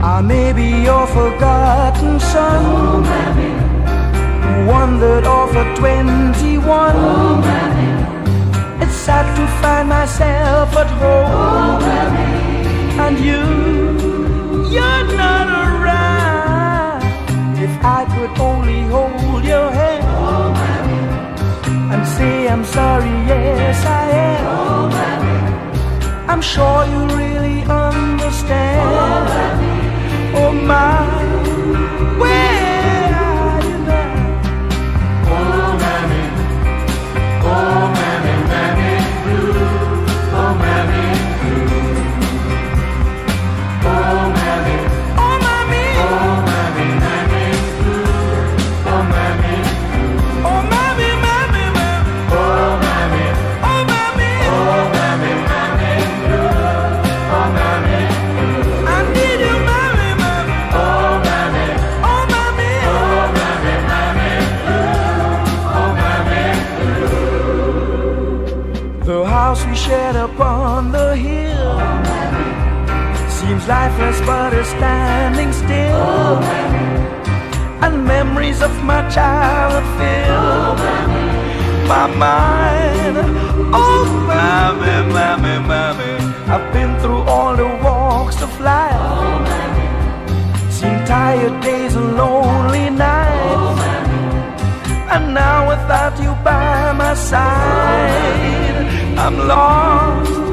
I may be your forgotten son, Oh, Mammy. wandered off at 21. Oh, Mammy. It's sad to find myself at home, Oh, Mammy. and you're not around. If I could only hold your hand, Oh, Mammy. and say I'm sorry, yes I am. Oh, Mammy. I'm sure you really understand. Oh, Mammy. Oh my, where are you now? Oh, Mammy. Oh, Mammy, Mammy blue. Oh, Mammy blue. Oh, Mammy. Oh mommy, Oh, Mammy, Mammy blue. Oh, Mammy blue. oh mommy, mommy, mommy, Oh, Mammy. oh mommy, Oh, Mammy, Mammy blue. Oh, Mammy blue. I need you, mommy, mommy, Oh, Mammy. oh mommy, Oh, Mammy, Mammy blue. Oh, Mammy blue. the house we shared upon the hill seems lifeless but is standing still, Oh, Mammy. and memories of my childhood fill my mind. Oh mommy, mommy, mommy, I've been through all the walks of life, Oh, Mammy. seen tired days and lonely nights, Oh, Mammy. and now without you by my side, I'm lost